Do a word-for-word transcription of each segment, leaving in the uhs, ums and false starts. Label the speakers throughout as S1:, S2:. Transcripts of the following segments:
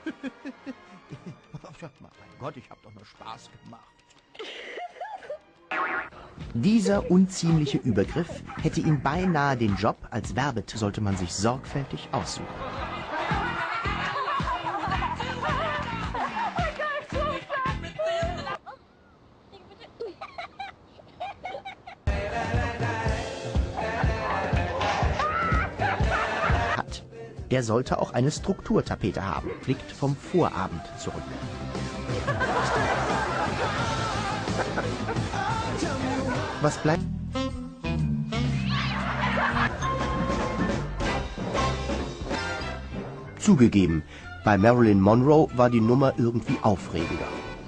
S1: Mein Gott, ich habe doch nur Spaß gemacht. Dieser unziemliche Übergriff hätte ihm beinahe den Job als Werbet, sollte man sich sorgfältig aussuchen. Hat. Der sollte auch eine Strukturtapete haben, blickt vom Vorabend zurück. Was bleibt? Zugegeben, bei Marilyn Monroe war die Nummer irgendwie aufregender.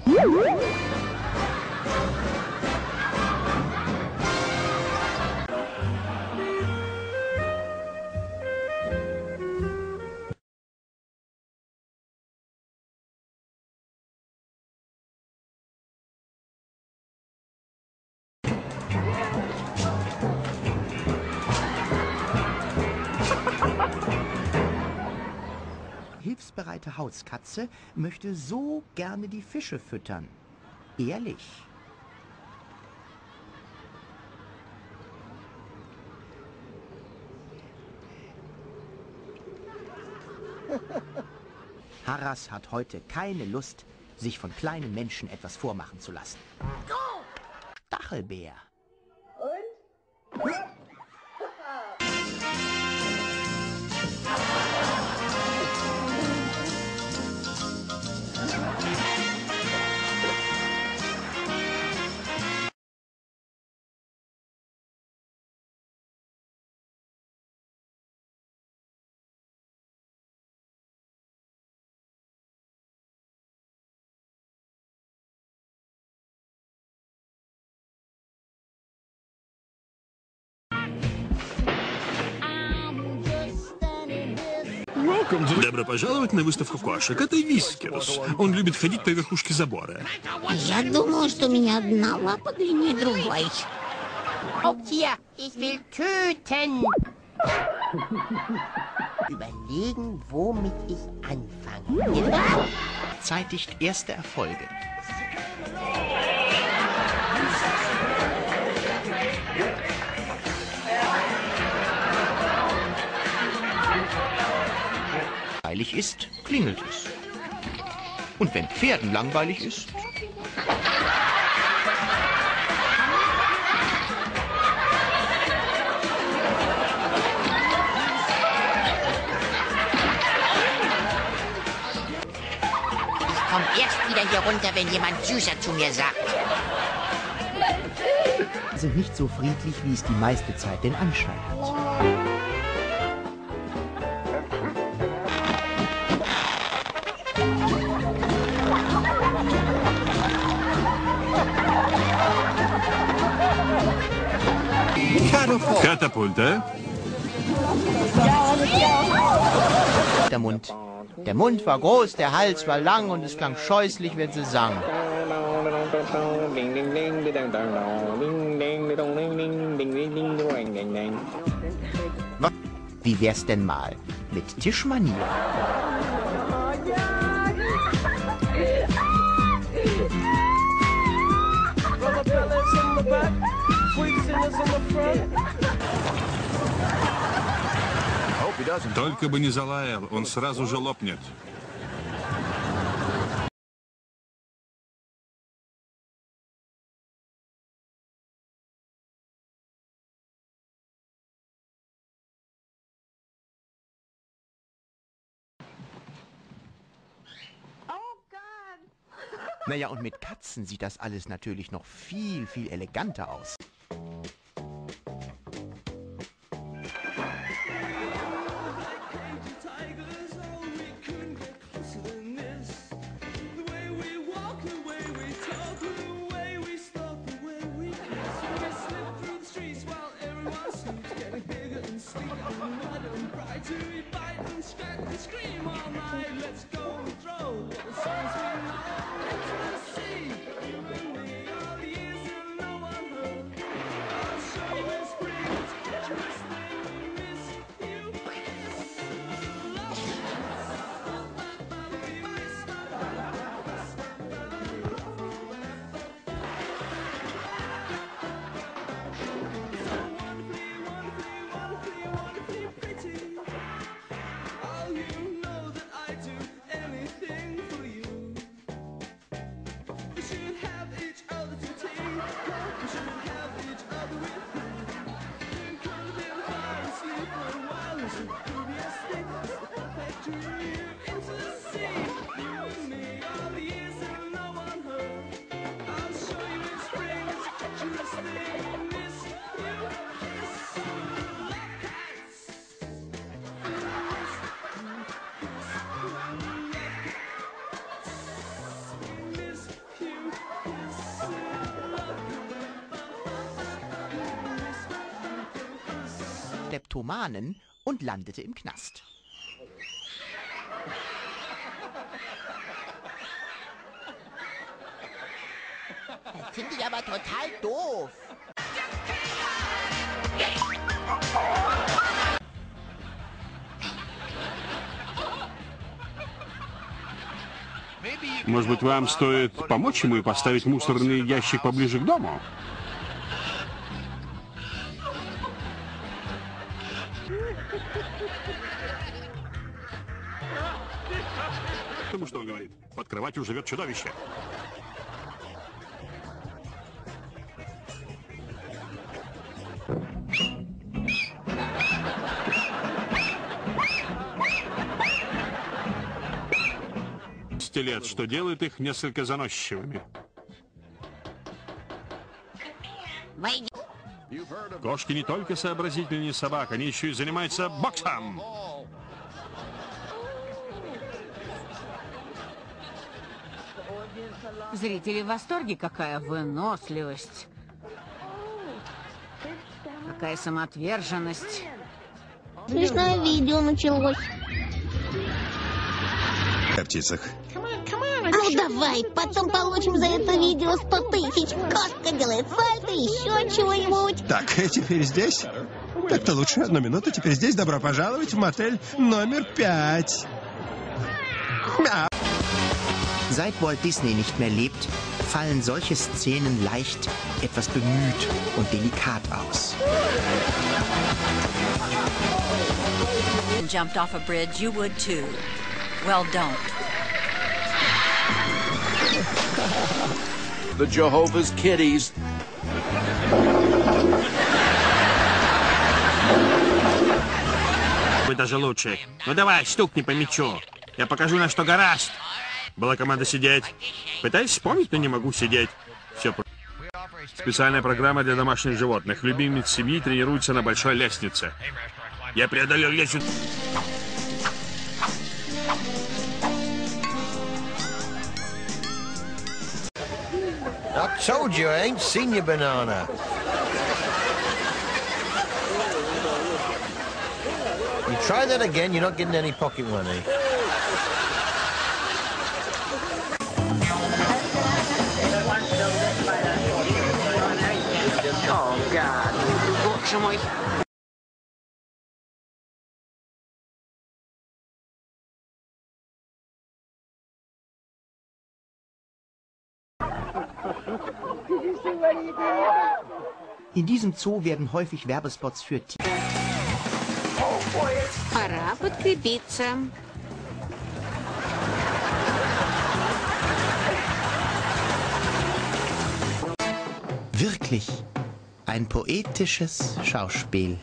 S1: Hilfsbereite Hauskatze möchte so gerne die Fische füttern. Ehrlich. Harras hat heute keine Lust, sich von kleinen Menschen etwas vormachen zu lassen. Stachelbär. Und?
S2: Добро пожаловать на выставку кошек. Это Вискерс. Он любит ходить по верхушке забора.
S3: Я думаю, что у меня одна лапа длиннее другой.
S4: Raubtier, ich will töten. Überlegen, womit ich anfange.
S1: Zeitigt erste Erfolge. Langweilig ist, klingelt es. Und wenn Pferden langweilig ist...
S4: Ich komme erst wieder hier runter, wenn jemand Süßer zu mir sagt.
S1: ...sind nicht so friedlich, wie es die meiste Zeit den Anschein hat.
S2: Katapulte.
S1: Der Mund. Der Mund war groß, der Hals war lang und es klang scheußlich, wenn sie sang. Wie wär's denn mal mit Tischmanier?
S2: Только бы не залаял, он сразу же лопнет.
S1: Naja, und mit Katzen sieht das alles natürlich noch viel, viel eleganter aus. Kleptomanen und landete im Knast.
S4: Das finde ich aber total doof.
S2: Может быть, вам стоит помочь ему и поставить мусорный ящик поближе к дому? Потому что он говорит, под кроватью живет чудовище. Лет, что делает их несколько заносчивыми. Кошки не только сообразительнее собак, они еще и занимаются боксом.
S5: Зрители в восторге, какая выносливость, какая самоотверженность.
S3: Смешное видео началось.
S6: О птицах.
S3: Ну давай, потом получим за это видео сто тысяч. Кошка делает сальто, еще чего-нибудь.
S6: Так, теперь здесь? Так-то лучше. Одну минуту. Теперь здесь. Добро пожаловать в мотель номер пять. Мяу.
S1: Seit Walt Disney nicht mehr lebt, fallen solche Szenen leicht, etwas bemüht und delikat aus.
S7: Jumped off a bridge, you would too. Well, don't.
S8: The Jehovah's Kitties.
S2: Вы даже лучше. Ну давай, стукни по мячу. Я покажу, на что гораст. Была команда сидеть. Пытаюсь вспомнить, но не могу сидеть. Все. Специальная программа для домашних животных. Любимец семьи тренируется на большой лестнице. Я преодолел лестницу.
S9: I told you I ain't seen your banana. You try that again, you're not getting any pocket money.
S5: О, гад, боже мой.
S1: In diesem Zoo werden häufig Werbespots für Tiere.
S5: Пора подкрепиться.
S1: Wirklich ein poetisches Schauspiel.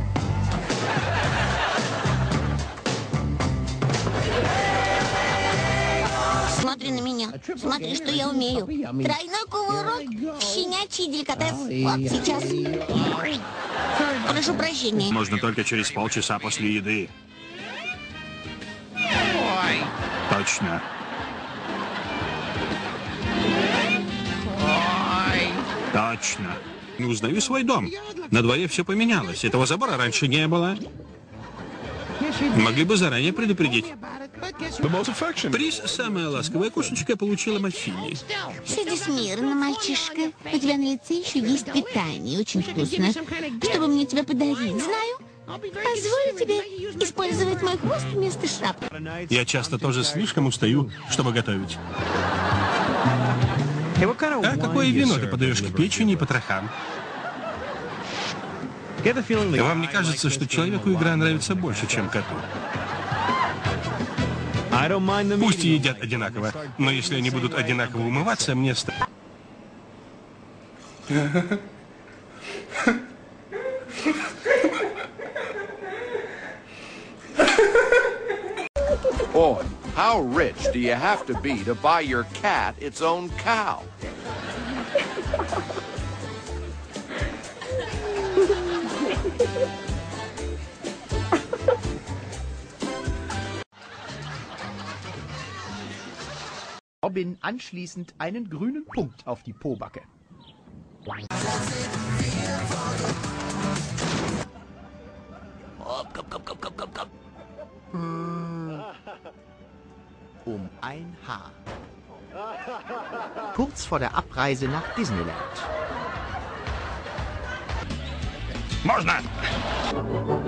S3: Смотри на меня. Смотри, что я умею. Тройной кувырок, щенячий деликатес. Вот сейчас. Прошу прощения.
S2: Можно только через полчаса после еды. Точно. Точно. Не узнаю свой дом. На дворе все поменялось. Этого забора раньше не было. Могли бы заранее предупредить. Приз «Самая ласковая кошечка» получила Маффини.
S3: Сиди смирно, мальчишка. У тебя на лице еще есть питание. Очень вкусно. Чтобы мне тебя подарить, знаю. Позволю тебе использовать мой хвост вместо шапки.
S2: Я часто тоже слишком устаю, чтобы готовить. А какое вино ты подаешь к печени и потрохам? Вам не кажется, что человеку игра нравится больше, чем коту? Пусть и едят одинаково, но если они будут одинаково умываться, мне станет...
S8: Oh, how rich do you have to be to buy your cat its own cow?
S1: Robin anschließend einen grünen Punkt auf die Pobacke. Um ein Haar. Kurz vor der Abreise nach Disneyland.
S2: Можно!